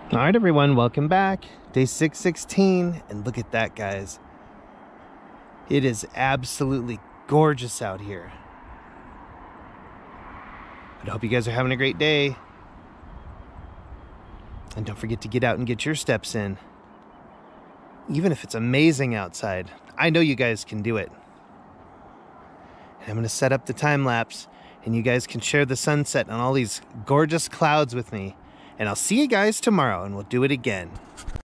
All right, everyone, welcome back. Day 616, and look at that, guys. It is absolutely gorgeous out here. But I hope you guys are having a great day. And don't forget to get out and get your steps in. Even if it's amazing outside, I know you guys can do it. And I'm going to set up the time lapse, and you guys can share the sunset on all these gorgeous clouds with me. And I'll see you guys tomorrow, and we'll do it again.